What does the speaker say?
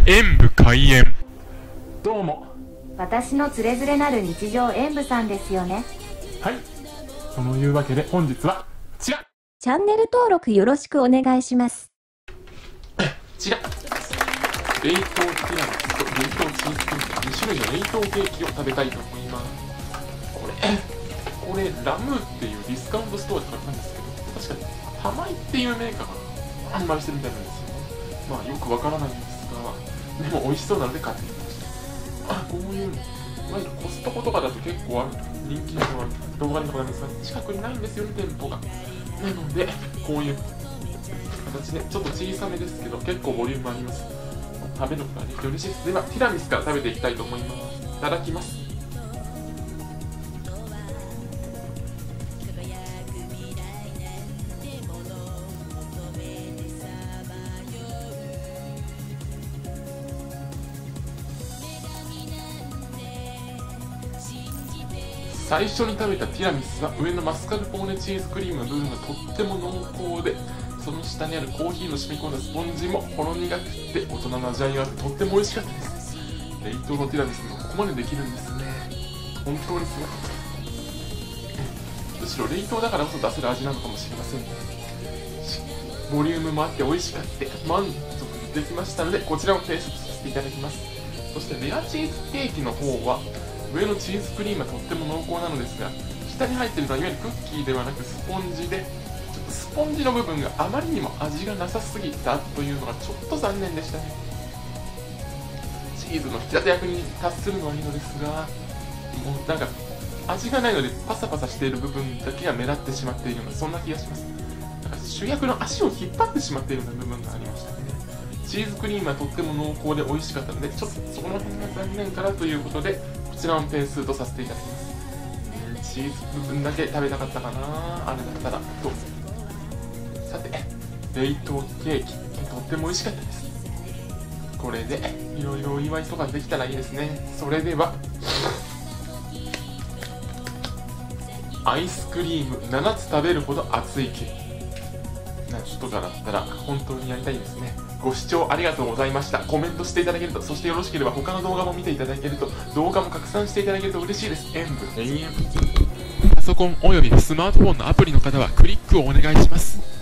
演武開演。どうも。 私のつれづれなる日常演武さんですよね。 はい。そのいうわけで本日は、こちら。 チャンネル登録よろしくお願いします。 こちら。冷凍ティラミスと冷凍チーズケーキ、2種類の冷凍ケーキを食べたいと思います。これラムっていうディスカウントストアで買ったんですけど、確かにタマイっていうメーカーが販売してるみたいなんですよね。まあよくわからないんですが、でも美味しそうなので買ってみました。こういうの、いわゆるコストコとかだと結構ある人気の動画にとかなんですが、近くにないんですよね、店舗が。なので、こういう形で、ちょっと小さめですけど、結構ボリュームあります。食べることができて嬉しいです。では、ティラミスから食べていきたいと思います。いただきます。最初に食べたティラミスは上のマスカルポーネチーズクリームの部分がとっても濃厚で、その下にあるコーヒーの染み込んだスポンジもほろ苦くて大人の味わいがあってとっても美味しかったです。冷凍のティラミスもここまでできるんですね。本当にすごい。むしろ冷凍だからこそ出せる味なのかもしれませんね。ボリュームもあって美味しかって満足できましたので、こちらを提出させていただきます。そしてレアチーズケーキの方は上のチーズクリームはとっても濃厚なのですが、下に入っているのはいわゆるクッキーではなくスポンジで、スポンジの部分があまりにも味がなさすぎたというのがちょっと残念でしたね。チーズの引き立て役に達するのはいいのですが、もうなんか味がないのでパサパサしている部分だけが目立ってしまっているような、そんな気がします。なんか主役の足を引っ張ってしまっているような部分がありましたね。チーズクリームはとっても濃厚で美味しかったので、ちょっとそこの辺が残念からということで、こちらの点数とさせていただきます。チーズ部分だけ食べたかったかな、あれだったらと。さて、冷凍ケーキとっても美味しかったです。これでいろいろお祝いとかできたらいいですね。それではアイスクリーム7つ食べるほど熱いケーキ夏とかだったら本当にやりたいですね。ご視聴ありがとうございました。コメントしていただけると、そしてよろしければ他の動画も見ていただけると、動画も拡散していただけると嬉しいです。演武延々。パソコンおよびスマートフォンのアプリの方はクリックをお願いします。